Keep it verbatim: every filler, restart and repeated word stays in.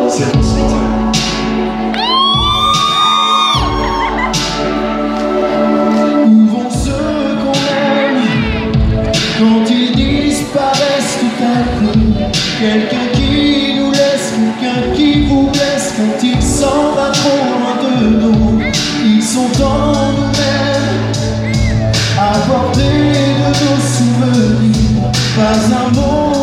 C'est concentré. Où vont ceux qu'on aime quand ils disparaissent tout à coup? Quelqu'un qui nous laisse, quelqu'un qui vous blesse quand il s'en va trop loin de nous. Ils sont en nous-mêmes, à portée de nos souvenirs. Pas un mot